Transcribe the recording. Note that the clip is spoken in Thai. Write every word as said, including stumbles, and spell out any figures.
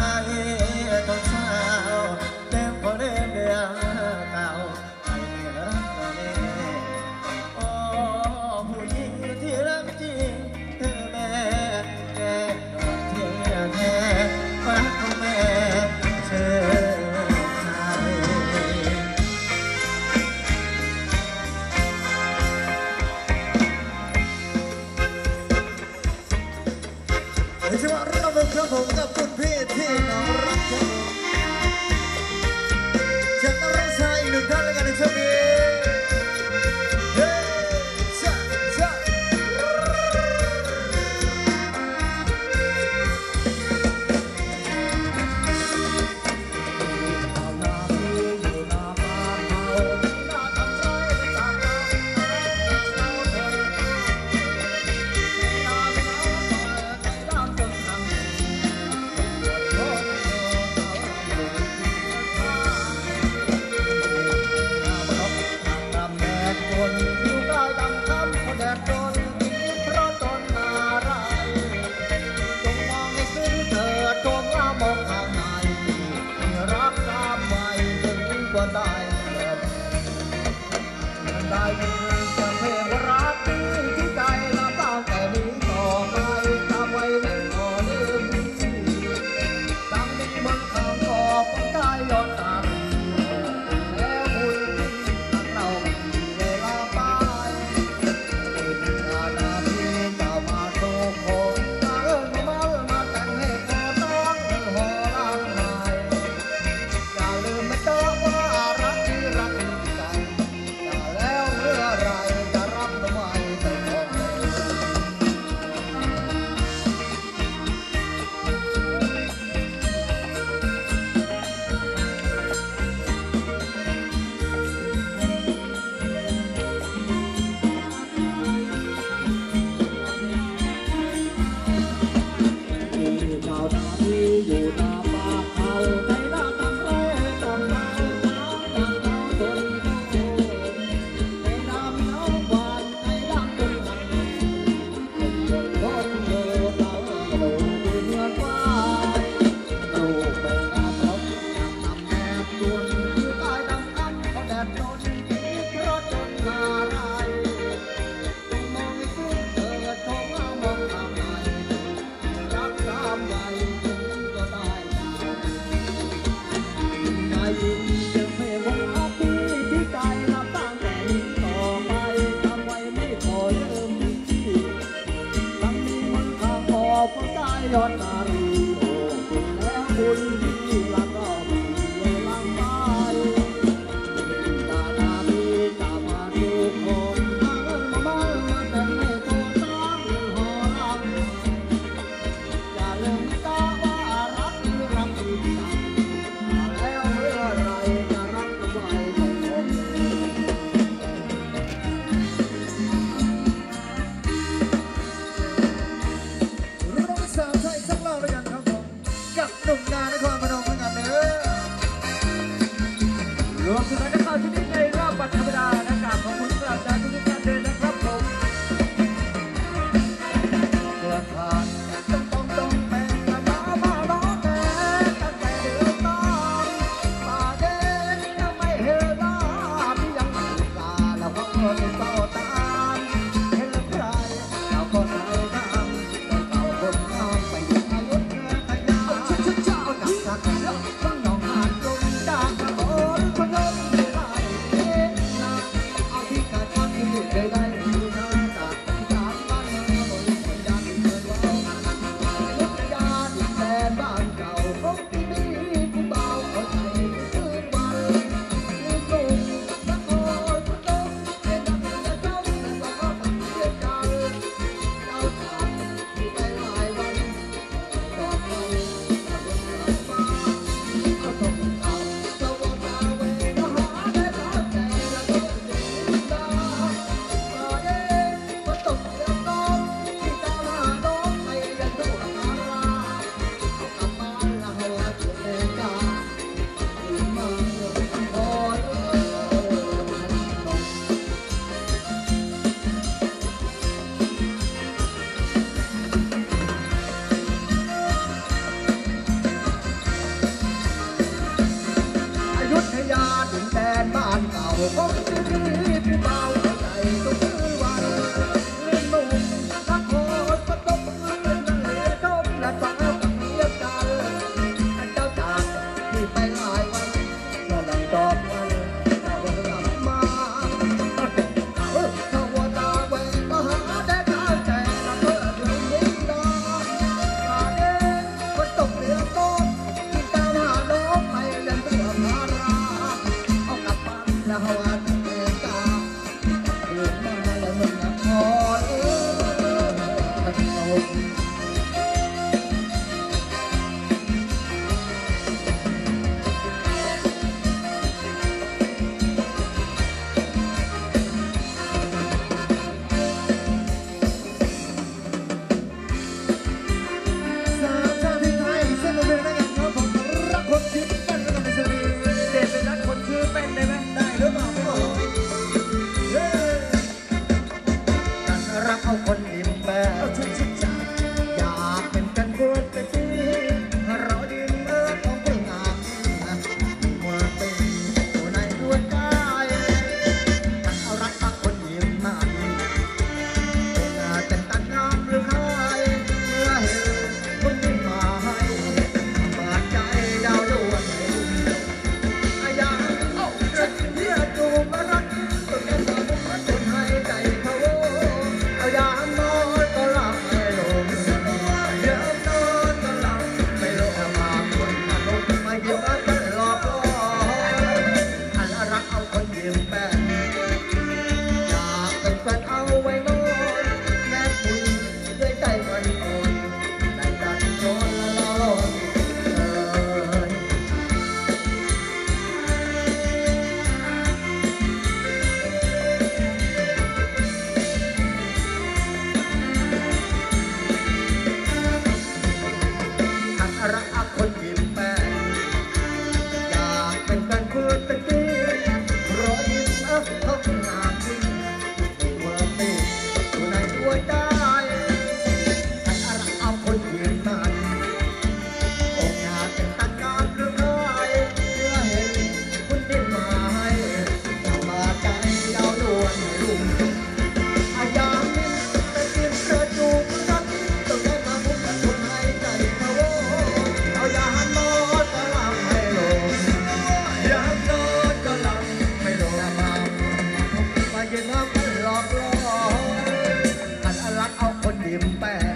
ตอนเช้าเต็มพอเล่นเดือนเก่าให้รักต่อแม่โอ้ผู้หญิงที่รักจริงคือแม่แก่นอนเที่ยงแท้ฟ้าของแม่เชิญชายในช่วงระบบครับผมกับคุณพี่ที่น้องรักครับจากนักร้องชายอีกหนึ่งท่านแล้วกันในช่วงนี้เฮ้ชะชะยอดนารีโอ้แล้วคุณที่รักก็มีเวลาไปตาตามีตามาดูคนมาเงินมาบ้านมาแต่ไม่โตน้องหรือหอลำอย่าลืมตาว่ารักที่รักที่ใจแล้วเมื่อไรจะรักก็ไม่ได้ผมร้องสาวไทยสักรอบแล้วกันครับผมกับหนุ่มนานครพนมเหมือนกันนะผมที่นี่ผู้เบาใจทุกวันเล่นหนุ่มทักโคตรก็ต้องเป็นนั่นเลยชมและสาวกับเมียกันเจ้าจากที่ไปหลายวันก็ดังดอกวันแต่วันกลับมาเออถ้าวัวตาแหวงก็หาได้ข้าวแจกก็เพื่อเรื่องยิ่งดาหาเด้คนตกเรือโตที่ตามหาน้องไปเรียนเพื่อพาราเอากลับบ้านแล้ววัน เอาคนดินแปะชุดชุดจ่าอยากเป็นกันเพื่อนกันทีเราดินเมื่อต้องพึ่งอาเมื่อเป็นอยู่ในดวงใจกันเอารักเอาคนดินมันเป็นอาจเป็นตันน้ำหรือใครเมื่อเห็นคนดินมาให้เปิดใจดาวดวงหนึ่งอยากเอารักเพื่อจูบรักตัวแกสาวผมรักคนให้ใจเขายามนอนก็หลับไม่ลงยามนอนก็หลับไม่ลงมาคนมาลงมายิ้มกันหลอกล่ออันรักเอาคนยิ้มแป้นอยากเป็นแฟนเอาไว้นอนแม่คุยด้วยใจมันอ่อนใจดันโดนละลอนรักเอาคนยิ้มแป้นอยากเป็นกันเพื่อนเป็นตีรอยยิ้มเอาเขางามจริงเมื่อปีอยู่ในหัวใจฉันรักเอาคนยิ้มมันอกงานเป็นตันงานหรือไงเมื่อเห็นคุณดิ้นมาให้ดาวมาใจดาวดวงลุ่มอายามนิ้มแต่จิ้มกระจูบรักต้องได้มาพุ่งกันคนให้ใจเขาเอายามนอนก็หลับไม่ลงยามนอนก็หลับไม่ลงมามาเย็นน้ำกันหลอกล่อขันรักเอาคนยิ้มแป้